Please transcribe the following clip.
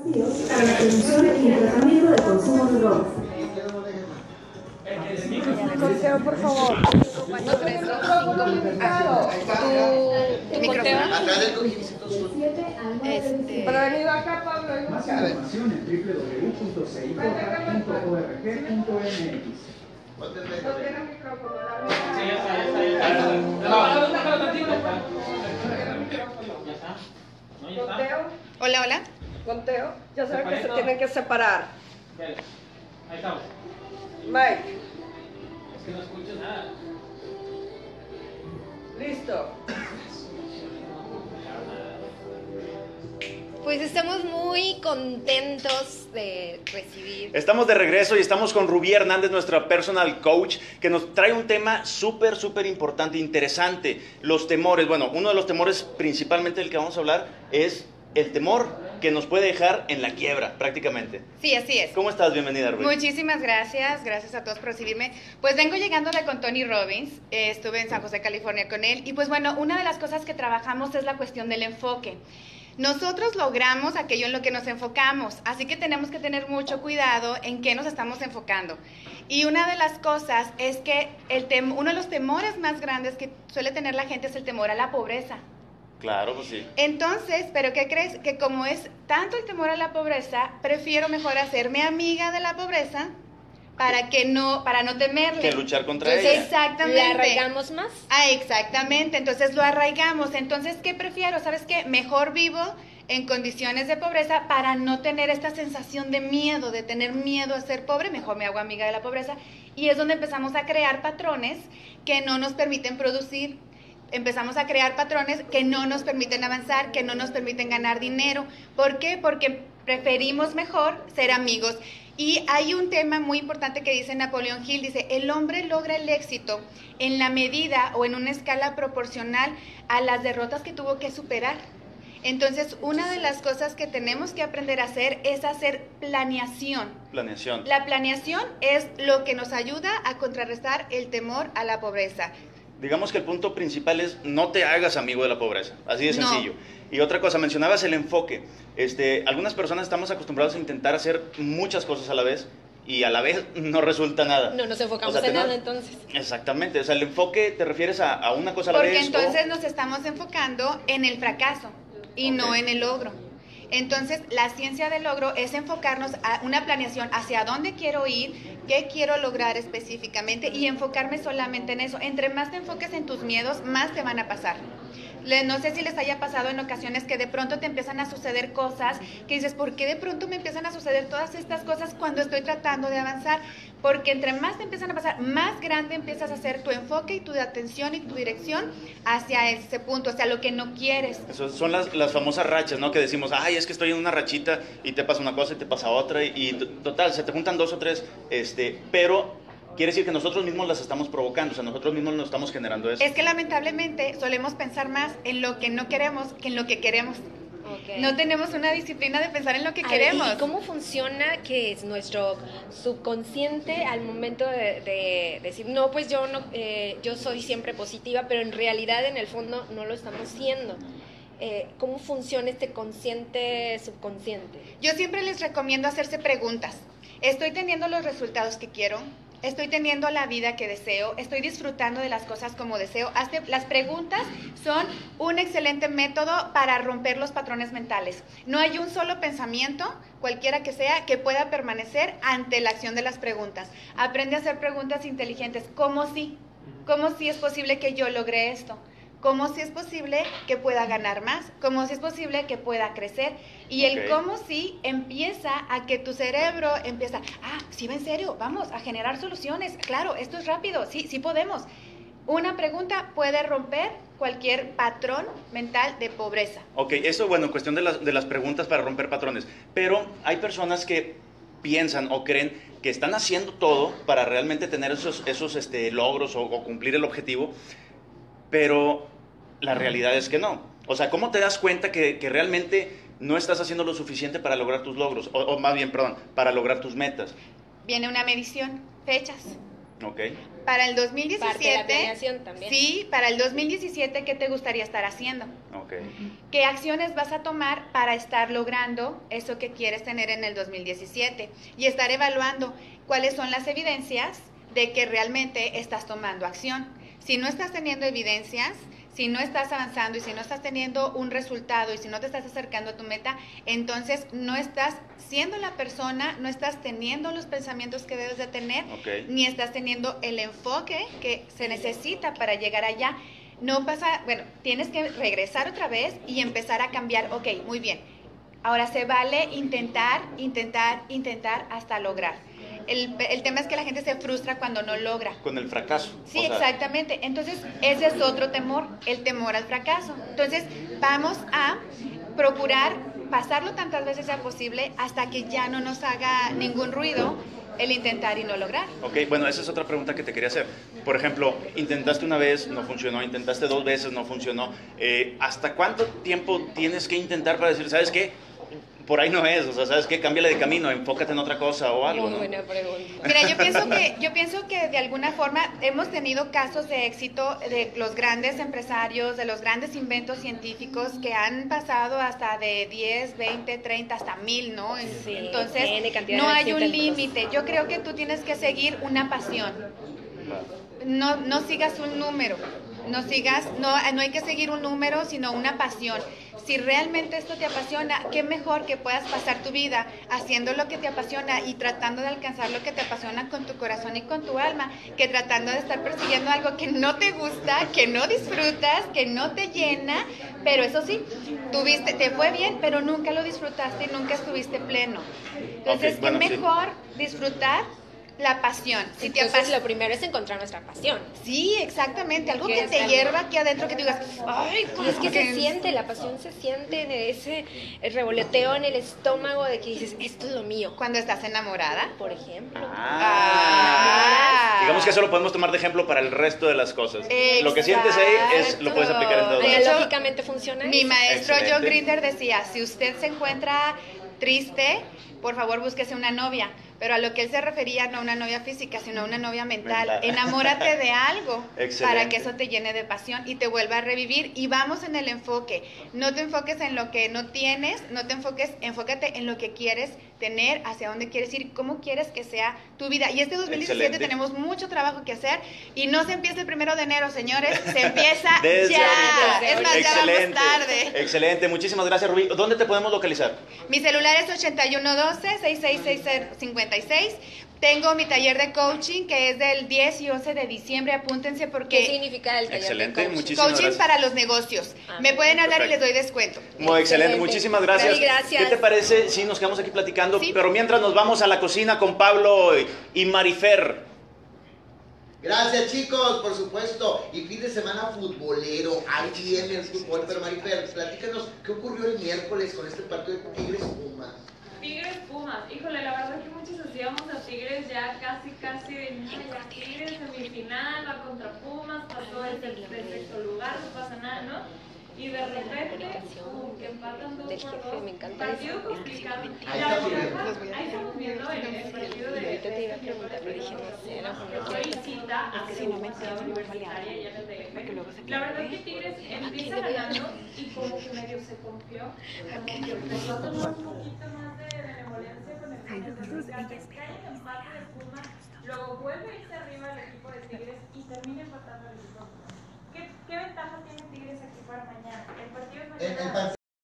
Para la prevención y el tratamiento del consumo de drogas. Conteo, por favor. No tienes micrófono limitado. ¿Tu micrófono? Pero venido acá, Pablo. Más información en www.cijoca.org.mx. No tiene micrófono. Sí, ya está. Conteo. Hola, hola. Conteo. Ya saben que se tienen que separar. Ahí estamos. Mike. Es que no escucho nada. Listo. Pues estamos muy contentos de recibir. Estamos de regreso y estamos con Rubí Hernández, nuestra personal coach, que nos trae un tema súper importante, interesante. Los temores. Bueno, uno de los temores principalmente del que vamos a hablar es el temor que nos puede dejar en la quiebra, prácticamente. Sí, así es. ¿Cómo estás? Bienvenida, Rubí. Muchísimas gracias, gracias a todos por recibirme. Pues vengo llegando de con Tony Robbins, estuve en San José, California con él, y pues bueno, una de las cosas que trabajamos es la cuestión del enfoque. Nosotros logramos aquello en lo que nos enfocamos, así que tenemos que tener mucho cuidado en qué nos estamos enfocando. Y una de las cosas es que uno de los temores más grandes que suele tener la gente es el temor a la pobreza. Claro, pues sí. Entonces, ¿pero qué crees? Que como es tanto el temor a la pobreza, prefiero mejor hacerme amiga de la pobreza para no temerle. Que luchar contra Entonces, ella. exactamente. ¿La arraigamos más? Exactamente. Entonces lo arraigamos. Entonces, ¿qué prefiero? ¿Sabes qué? Mejor vivo en condiciones de pobreza para no tener esta sensación de miedo, de tener miedo a ser pobre. Mejor me hago amiga de la pobreza. Y es donde empezamos a crear patrones que no nos permiten producir. Empezamos a crear patrones que no nos permiten avanzar, que no nos permiten ganar dinero. ¿Por qué? Porque preferimos mejor ser amigos. Y hay un tema muy importante que dice Napoleón Hill, dice, el hombre logra el éxito en la medida o en una escala proporcional a las derrotas que tuvo que superar. Entonces, una de las cosas que tenemos que aprender a hacer es hacer planeación. Planeación. La planeación es lo que nos ayuda a contrarrestar el temor a la pobreza. Digamos que el punto principal es no te hagas amigo de la pobreza, así de sencillo. No. Y otra cosa, mencionabas el enfoque. Algunas personas estamos acostumbrados a intentar hacer muchas cosas a la vez y a la vez no resulta nada. No nos enfocamos O sea, en nada entonces. Exactamente, o sea, el enfoque te refieres a una cosa a la Porque vez. entonces nos estamos enfocando en el fracaso y no en el logro. Entonces, la ciencia del logro es enfocarnos a una planeación hacia dónde quiero ir, qué quiero lograr específicamente y enfocarme solamente en eso. Entre más te enfoques en tus miedos, más te van a pasar. No sé si les haya pasado en ocasiones que de pronto te empiezan a suceder cosas que dices, ¿por qué de pronto me empiezan a suceder todas estas cosas cuando estoy tratando de avanzar? Porque entre más te empiezan a pasar, más grande empiezas a hacer tu enfoque y tu atención y tu dirección hacia ese punto, hacia lo que no quieres. Eso son las famosas rachas, ¿no? Que decimos, ay, es que estoy en una rachita y te pasa una cosa y te pasa otra y total, se te juntan dos o tres, pero quiere decir que nosotros mismos las estamos provocando, o sea, nosotros mismos nos estamos generando eso. Es que lamentablemente solemos pensar más en lo que no queremos que en lo que queremos. Okay. No tenemos una disciplina de pensar en lo que queremos. ¿Y cómo funciona que es nuestro subconsciente al momento de decir, no, pues yo soy siempre positiva, pero en realidad en el fondo no lo estamos siendo? ¿Cómo funciona este consciente, subconsciente? Yo siempre les recomiendo hacerse preguntas. ¿Estoy teniendo los resultados que quiero? ¿Estoy teniendo la vida que deseo? ¿Estoy disfrutando de las cosas como deseo? Las preguntas son un excelente método para romper los patrones mentales. No hay un solo pensamiento, cualquiera que sea, que pueda permanecer ante la acción de las preguntas. Aprende a hacer preguntas inteligentes. ¿Cómo sí? ¿Cómo sí es posible que yo logre esto? ¿Cómo sí es posible que pueda ganar más? ¿Cómo sí es posible que pueda crecer? Y el cómo sí empieza a que tu cerebro empieza, sí va en serio, vamos a generar soluciones. Claro, esto es rápido, sí podemos. Una pregunta puede romper cualquier patrón mental de pobreza. Ok, eso, bueno, en cuestión de las preguntas para romper patrones. Pero hay personas que piensan o creen que están haciendo todo para realmente tener esos logros o cumplir el objetivo, pero la realidad es que no. O sea, ¿cómo te das cuenta que realmente no estás haciendo lo suficiente para lograr tus logros? O más bien, perdón, para lograr tus metas. Viene una medición, fechas. Ok. Para el 2017. Parte de la planeación también. Sí, para el 2017, ¿qué te gustaría estar haciendo? Ok. Ok. ¿Qué acciones vas a tomar para estar logrando eso que quieres tener en el 2017? Y estar evaluando cuáles son las evidencias de que realmente estás tomando acción. Si no estás teniendo evidencias, si no estás avanzando y si no estás teniendo un resultado y si no te estás acercando a tu meta, entonces no estás siendo la persona, no estás teniendo los pensamientos que debes de tener, ni estás teniendo el enfoque que se necesita para llegar allá. No pasa, bueno, tienes que regresar otra vez y empezar a cambiar. Ok, muy bien. Ahora se vale intentar hasta lograr. El tema es que la gente se frustra cuando no logra. Con el fracaso. Sí, exactamente. Entonces, ese es otro temor, el temor al fracaso. Entonces, vamos a procurar pasarlo tantas veces sea posible hasta que ya no nos haga ningún ruido el intentar y no lograr. Ok, bueno, esa es otra pregunta que te quería hacer. Por ejemplo, intentaste una vez, no funcionó, intentaste 2 veces, no funcionó. ¿Hasta cuánto tiempo tienes que intentar para decir, ¿sabes qué? Por ahí no es, o sea, ¿sabes qué? Cámbiale de camino, enfócate en otra cosa o algo, Muy ¿no? buena pregunta. Mira, yo pienso que de alguna forma hemos tenido casos de éxito de los grandes empresarios, de los grandes inventos científicos que han pasado hasta de 10, 20, 30, hasta 1000, ¿no? Sí, Entonces, tiene cantidad no de hay un intentos. límite. Yo creo que tú tienes que seguir una pasión. No sigas un número. No hay que seguir un número, sino una pasión. Si realmente esto te apasiona, qué mejor que puedas pasar tu vida haciendo lo que te apasiona y tratando de alcanzar lo que te apasiona con tu corazón y con tu alma, que tratando de estar persiguiendo algo que no te gusta, que no disfrutas, que no te llena, pero eso sí, te fue bien, pero nunca lo disfrutaste y nunca estuviste pleno. Entonces, Ok, bueno, qué sí. mejor disfrutar la pasión. Si te Entonces, lo primero es encontrar nuestra pasión. Sí, exactamente, algo Que que es te algo- hierva aquí adentro, que tú digas, ay, Y es que se siente, la pasión se siente en ese revoleteo en el estómago de que dices, esto es lo mío, cuando estás enamorada. por ejemplo. Digamos que eso lo podemos tomar de ejemplo para el resto de las cosas. Lo que sientes ahí lo puedes aplicar en todo. De hecho, Analógicamente funciona. Mi maestro Excelente. John Grinder decía, si usted se encuentra triste, por favor búsquese una novia. Pero a lo que él se refería no a una novia física, sino a una novia mental. Enamórate de algo para que eso te llene de pasión y te vuelva a revivir. Y vamos en el enfoque. No te enfoques en lo que no tienes, enfócate en lo que quieres tener, hacia dónde quieres ir, cómo quieres que sea tu vida. Y este 2017 Excelente. tenemos mucho trabajo que hacer y no se empieza el 1 de enero, señores, se empieza Desde ya. ahorita. Es más, ya vamos Excelente. tarde. Excelente, muchísimas gracias, Rubí. ¿Dónde te podemos localizar? Mi celular es 8112-666056. Tengo mi taller de coaching que es del 10 y 11 de diciembre. Apúntense ¿Qué porque significa el taller Excelente, de coaching? muchísimas coaching gracias. para los negocios. Me pueden hablar perfecto. y les doy descuento. Muy excelente, Excelente. muchísimas gracias. Sí, gracias. ¿Qué te parece si nos quedamos aquí platicando? Sí. Pero mientras nos vamos a la cocina con Pablo y Marifer. Gracias, chicos, por supuesto. Y fin de semana futbolero. Ahí viene el fútbol. Pero Marifer, platícanos, ¿qué ocurrió el miércoles con este partido de Tigres Pumas? Tigres Pumas, híjole, la verdad es que muchos hacíamos a Tigres ya casi de nada, Tigres semifinal, va contra Pumas, pasó el sexto lugar, no pasa nada, ¿no? Y de repente, que empatan 2-2, me encanta partido eso. complicado. Ahí La estamos verdad, viendo. ahí estamos viendo el partido de Ahorita te iba a preguntar, pero dije, no sé, a lo mejor no quiero. visita a Ciudad Universitaria y en el DF. La verdad es que Tigres empieza ganando y como que medio se confió, como que empezó a tomar un poquito más de benevolencia con el fines de semana. Cae el empate de Pumas, luego vuelve a irse arriba el equipo de Tigres y termina empatando el equipo. ¿Qué ventaja tiene Tigres aquí para mañana? El partido es mañana.